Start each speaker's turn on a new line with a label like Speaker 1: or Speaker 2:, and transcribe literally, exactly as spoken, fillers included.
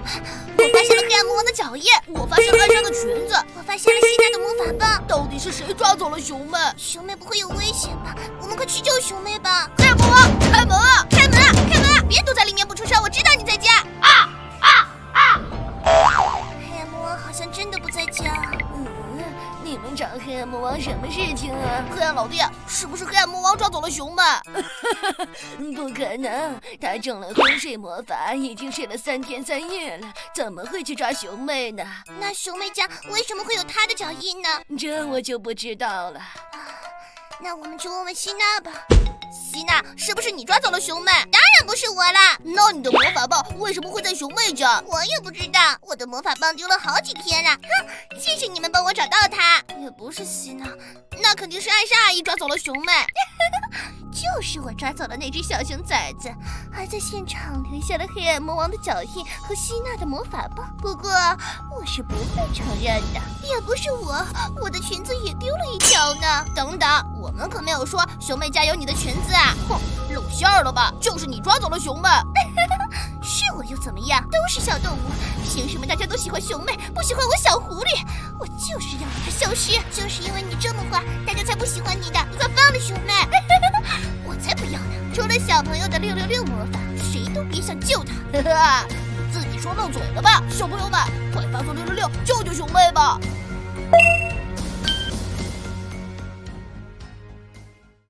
Speaker 1: 我发现了黑暗魔王的脚印，我发现了安莎的裙子，我发现了希娜的魔法棒。到底是谁抓走了熊妹？熊妹不会有危险吧？我们快去救熊妹吧！黑暗魔王，开门啊！开门啊！开门啊！别躲在里面不出声，我知道你在家。啊啊啊！黑暗魔王好像真的不在家。嗯，你们找黑暗魔王什么事情啊？黑暗老弟，是不是黑暗魔王抓走了熊妹？不可能，他中了昏睡魔法，已经睡了三天三夜了，怎么会去抓熊妹呢？那熊妹家为什么会有她的脚印呢？这我就不知道了。那我们去问问希娜吧。希娜，是不是你抓走了熊妹？当然不是我啦。那你的魔法棒为什么会在熊妹家？我也不知道，我的魔法棒丢了好几天了。哼，谢谢你们帮我找到它。也不是希娜，那肯定是艾莎阿姨抓走了熊妹。就是我抓走了那只小熊崽子，还在现场留下了黑暗魔王的脚印和希娜的魔法棒。不过我是不会承认的。也不是我，我的裙子也丢了一条呢。等等，我们可没有说熊妹家有你的裙子啊！哼，露馅了吧？就是你抓走了熊妹。是我又怎么样？都是小动物，凭什么大家都喜欢熊妹，不喜欢我小狐狸？我就是要让它消失，就是因为你这么坏，大家才不喜欢你的。你快放了熊妹！我才不要呢！除了小朋友的六六六魔法，谁都别想救他。哈哈，你自己说漏嘴了吧？小朋友们，快发送六六六救救熊妹吧！